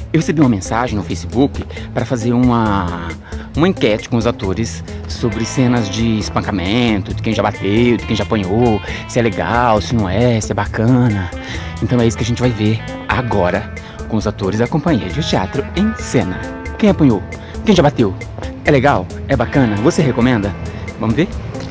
Eu recebi uma mensagem no Facebook para fazer uma enquete com os atores sobre cenas de espancamento, de quem já bateu, de quem já apanhou, se é legal, se não é, se é bacana. Então é isso que a gente vai ver agora com os atores da companhia de teatro em cena. Quem apanhou? Quem já bateu? É legal? É bacana? Você recomenda? Vamos ver?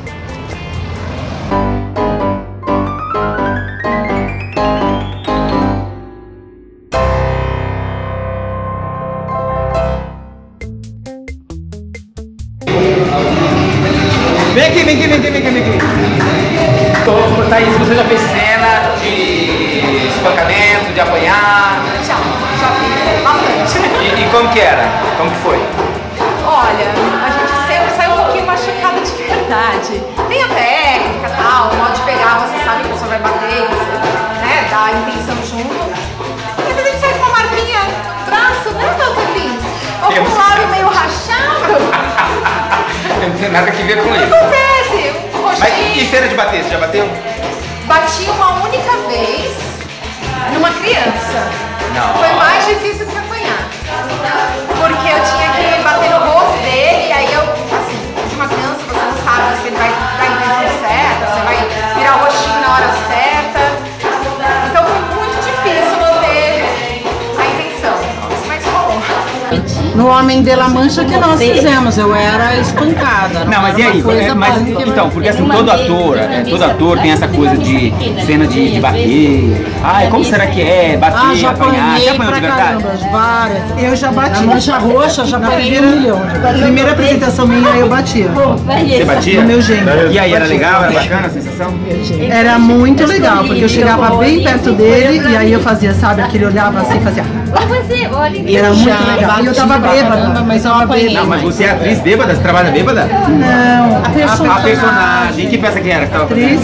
Vem aqui, vem aqui, vem aqui, vem aqui, vem aqui. Thaís, você já fez cena de espancamento, de apanhar? Já fiz bastante. E como que era? Como que foi? Olha, a gente sempre sai um pouquinho machucada de verdade. Tem a técnica e tal, o modo de pegar, você sabe que a pessoa vai bater, você, né, dá a intenção junto. Mas a gente sai com uma marquinha no braço, né, Dr. Lins? Ou com um lábio meio rachado. Não tem nada que ver com isso. Acontece, um roxinho. Mas e cena de bater? Você já bateu? Bati uma única vez numa criança. Não. Foi mais difícil que apanhar. Porque eu tinha que bater no rosto dele, e aí eu, assim, de uma criança você não sabe se ele vai dar a intenção certa, você vai virar o roxinho na hora certa. Então foi muito difícil manter a intenção. Mas rolou. No Homem de la Mancha que nós fizemos, eu era espancada. Não, mas e aí? Então, porque assim, todo ator tem essa coisa de cena de bater. Ai, como será que é bater, já apanhar? Já apanhei apanhou pra de verdade? caramba, várias. Eu já bati. Na Mancha Roxa, já apanhei 1 milhão. Na primeira apresentação minha, eu batia. Você batia? No meu jeito. E aí, era legal? Era bacana a sensação? Era muito legal, porque eu chegava bem perto dele e aí eu fazia, sabe, aquele olhava assim, fazia. E era muito legal. E eu tava bêbada, mas eu tava bêbada. Não, mas você é atriz bêbada? Você trabalha bêbada? Não, A personagem. Que peça que era que você tava atriz,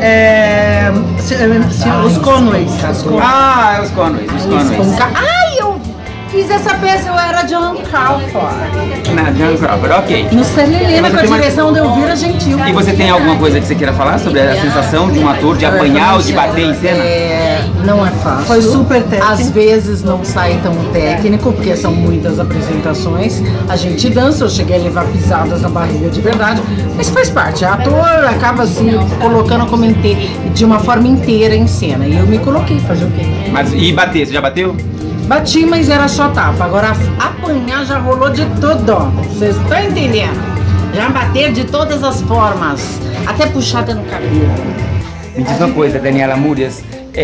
fazendo? os Conways. Ah, os Conways, os Conways. Ai, eu fiz essa peça, eu era John Crawford. Na John Crawford, ok. No Celilina, com a tem direção de Elvira Gentil. E você tem alguma coisa que você queira falar sobre a sensação de um ator de apanhar ou de bater em cena? Não é fácil. Foi super técnico. Às vezes não sai tão técnico, porque são muitas apresentações. A gente dança, eu cheguei a levar pisadas na barriga de verdade, mas faz parte. A ator acaba assim, colocando como de uma forma inteira em cena. E eu me coloquei, fazer o quê? Mas e bater, você já bateu? Bati, mas era só tapa. Agora apanhar já rolou de tudo. Vocês estão entendendo? Já bater de todas as formas, até puxada no cabelo. Me diz uma coisa, Daniela Múrias,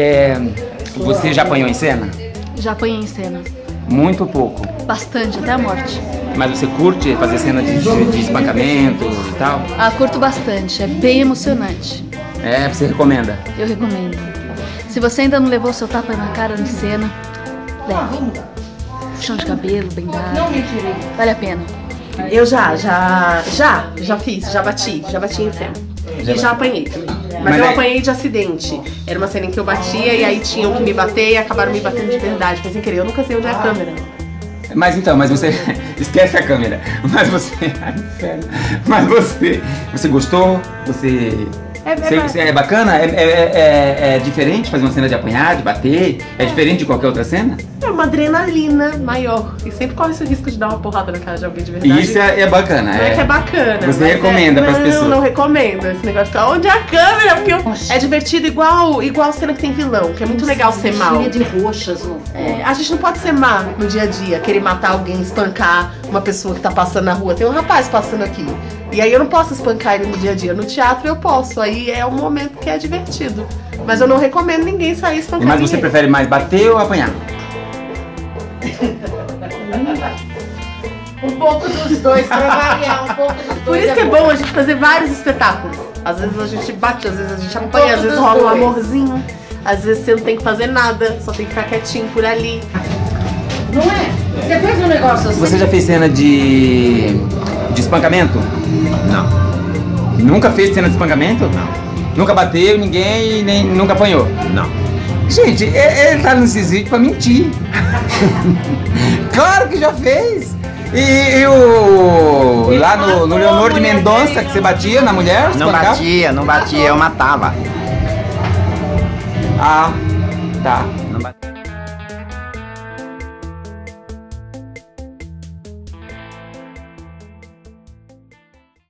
você já apanhou em cena? Já apanhei em cena. Muito pouco. Bastante, até a morte. Mas você curte fazer cena de espancamento e tal? Ah, curto bastante, é bem emocionante. É, você recomenda? Eu recomendo. Se você ainda não levou seu tapa na cara em cena, leve. Puxão de cabelo, bem dado. Vale a pena. Eu já fiz, já bati em cena. E já apanhei também. Mas eu apanhei de acidente. Era uma cena em que eu batia e aí tinham que me bater e acabaram me batendo de verdade. Mas sem querer, eu nunca sei onde é a câmera. Mas então, você esquece a câmera. Mas você, mas você gostou? Você é bacana? É diferente fazer uma cena de apanhar, de bater? É diferente de qualquer outra cena? É uma adrenalina maior. E sempre corre esse risco de dar uma porrada na cara de alguém de verdade. E isso é bacana. Não é que é bacana. Você recomenda para as pessoas? Não recomendo esse negócio de ficar onde é a câmera, porque é divertido igual cena que tem vilão, que é muito legal ser mal. De roxas, A gente não pode ser má no dia a dia, querer matar alguém, espancar uma pessoa que tá passando na rua. Tem um rapaz passando aqui. E aí eu não posso espancar ele no dia a dia. No teatro eu posso. Aí é um momento que é divertido. Mas eu não recomendo ninguém sair espancando. Mas você prefere mais bater ou apanhar? Um pouco dos dois, pra variar, um pouco dos dois. Por isso que é bom a gente fazer vários espetáculos. Às vezes a gente bate, às vezes a gente apanha, às vezes rola um amorzinho. Às vezes você não tem que fazer nada, só tem que ficar quietinho por ali. Não é? Você fez um negócio assim? Você já fez cena de espancamento? Não. Nunca fez cena de espancamento? Não. Nunca bateu ninguém e nem nunca apanhou? Não. Gente, ele tá nesses vídeos pra mentir. Claro que já fez. E lá no Leonor de Mendonça, que você batia na mulher? Não batia, eu matava. Ah, tá.